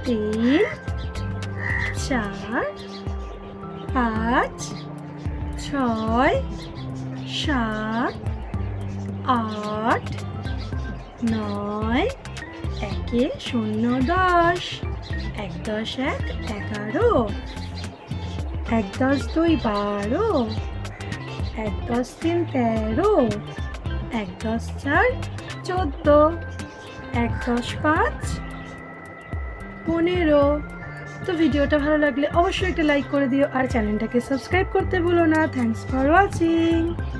তিন, চার, পাঁচ, ছয়, সাত, আট, নয়, একে শূন্য 10, 1 10 1 11, 1 10 2 12, 1 10 3 13, 1 10 4 14, 1 10 5 15। তো ভিডিওটা ভালো লাগলে অবশ্যই একটা লাইক করে দিও আর চ্যানেলটাকে সাবস্ক্রাইব করতে ভুলো না। Thanks for watching.